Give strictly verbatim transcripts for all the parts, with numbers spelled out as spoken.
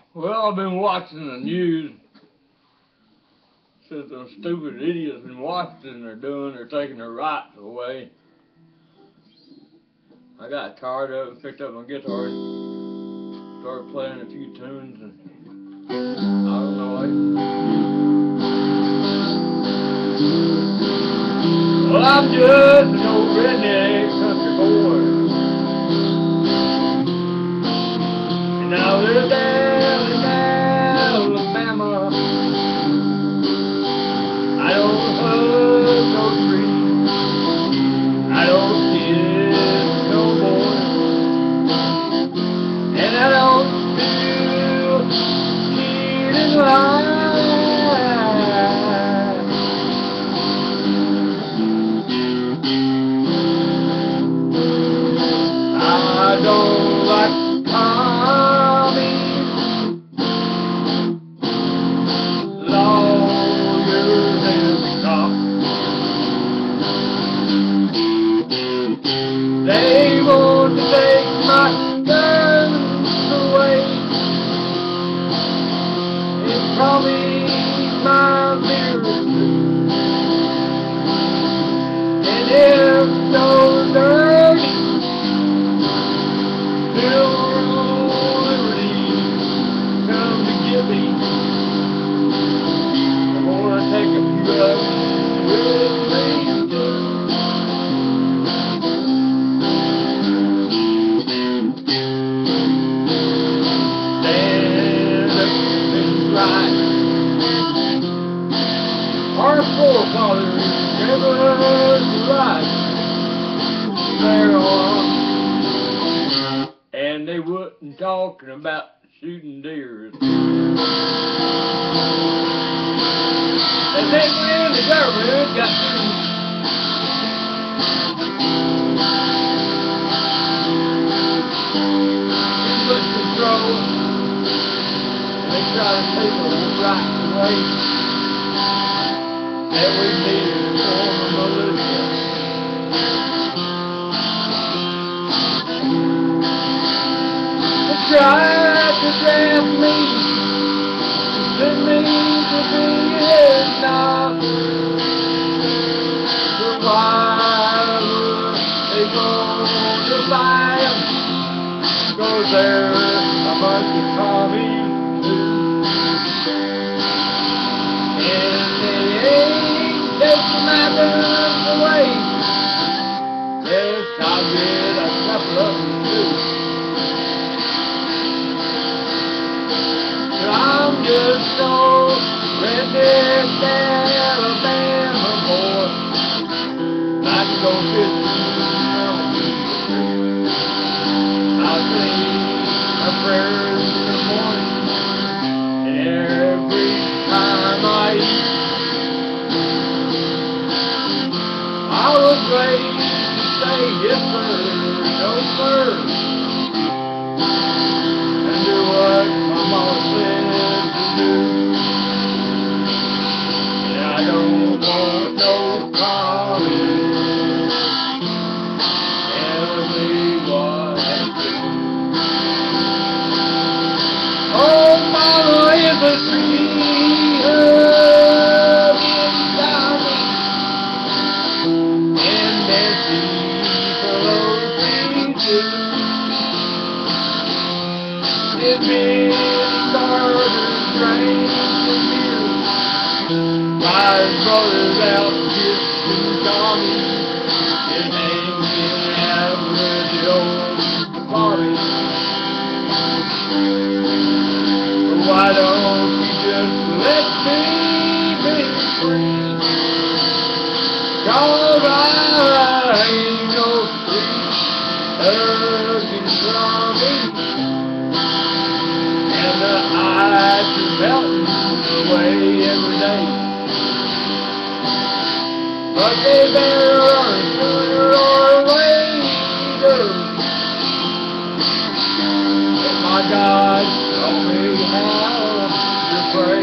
Well, I've been watching the news. Says those stupid idiots in Washington are doing, they're taking their rights away. I got tired of it, picked up my guitar, and started playing a few tunes, and I don't know. I, well, I'm just an old redneck country boy, and I live down in Alabama. I don't hug no trees, I don't kiss no boys, and I don't steal cheat and lie. I don't like commies, lawyers and cops. They want to take my guns away and call me my miracle. And if those dirty little liberties come to get me, I'm gonna take a few of them with me too. Our forefathers never heard the right marijuana, and they wasn't talking about shooting deers. And then when the government got through too much control, they tried to take the right away. And we needed to form a militia. They tried to draft me, send me to Vietnam. But why would they go to fight them? 'Cause they're a bunch of commies too. And they ain't taking my guns away. Yes, I'll get a couple of them too. But I'm just old redneck Alabama boy. I can go fishing on the street. I'll sing my prayers in the morning, and every time I eat. I was raised to say yes sir, no sir, and do what my mama said to do. And I don't want no comments telling me what to do. Oh, mama is a tree hugging down me. It made started rain and years. My brother's out kissing Tommy and hanging out with the old Bobby. Why don't you just let me be free? 'Cause I ain't no free hugging Tommy. And the ice is melting away every day. But they better run sooner or later. If my God taught me how to pray,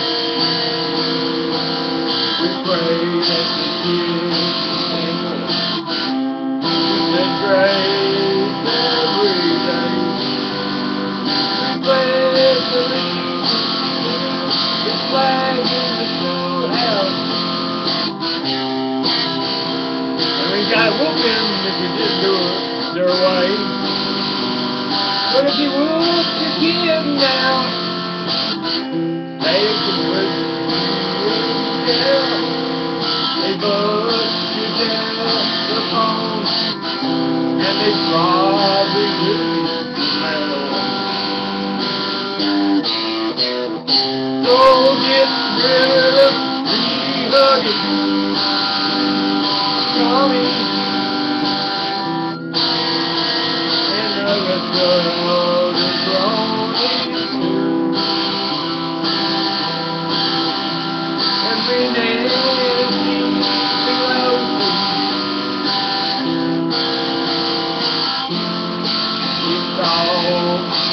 we pray that the kids and we say grace every day. Grace every day. But if you would forgive now, they could put you in jail. They put you down the phone, and they probably would smell. So get rid of re-hugging, Tommy, and the rest of the bronies too. Every day it's all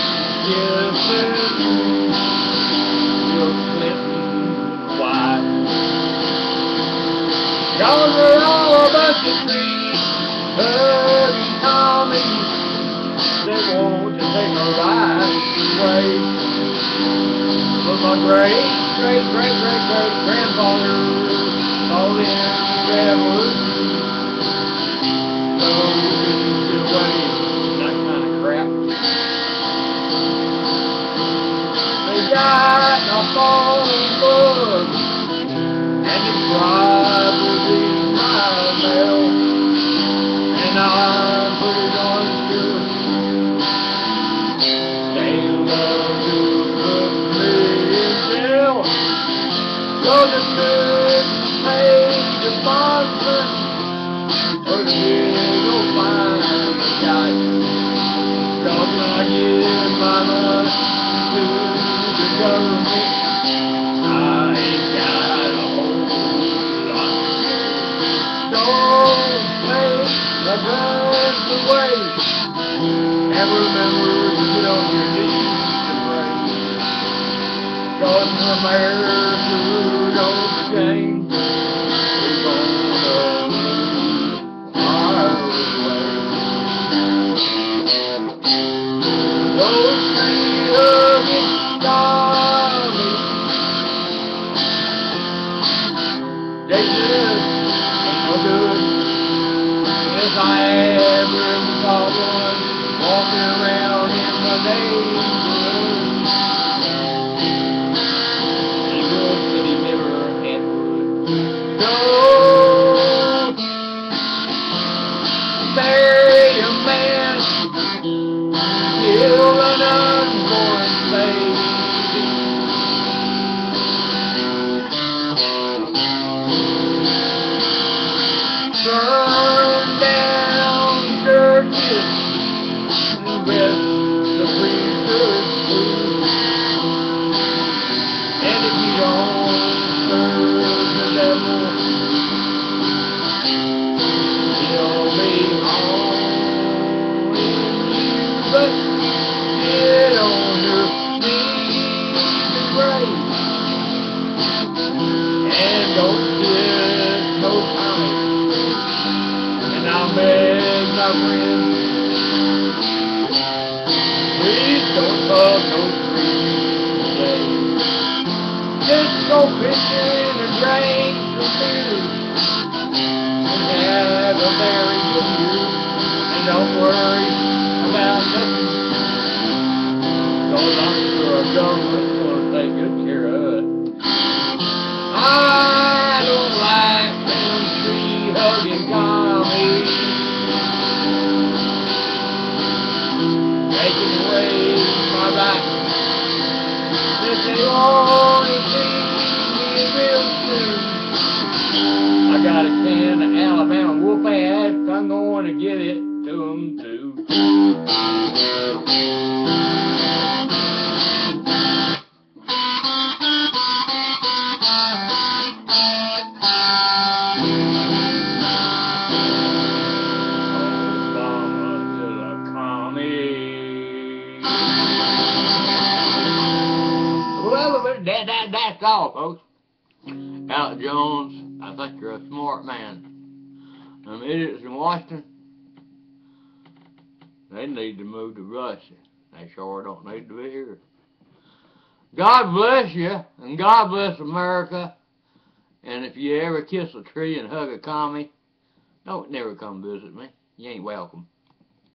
kissing your Clinton wife. Cause we're all a bunch of trees, hugging Tommies that want to take our lives away. But my great, great, great, great, great grandfather called in revolution. So you can get away from that kind of crap. They got a falling bug, and it's probably my mail, and I put it on sure. They love to put me in jail, so the good pay the sponsor, or the little fine guy. Cause when I give my money to the government, I ain't got a whole lot. Don't take the guns away, and remember to get on your knees and pray. Cause America don't change, we're gonna lose our way. Those three-hugging Tommies, they just ain't no good. If I ever saw one walking around in my neighborhood, he would, but he never had wood. Don't marry a man, kill an unborn baby. Burn down churches with the preacher's food. And if you don't serve the devil, he'll be haunting you. But get on your knees and pray, and don't kiss no Tommy. And I'll beg my friends, please don't hug no trees today. Just go fishing and drink some beer, and have a very good year. And don't worry about nothing, cause I'm sure our government's gonna take good care of it. I don't like them tree-hugging Tommies taking away my rights. If they only see me real soon, I got a can of Alabama whoop ass, I'm going to give it to them too. That, that, that's all, folks. Alex Jones, I think you're a smart man. Them idiots in Washington, they need to move to Russia. They sure don't need to be here. God bless you, and God bless America. And if you ever kiss a tree and hug a commie, don't never come visit me. You ain't welcome.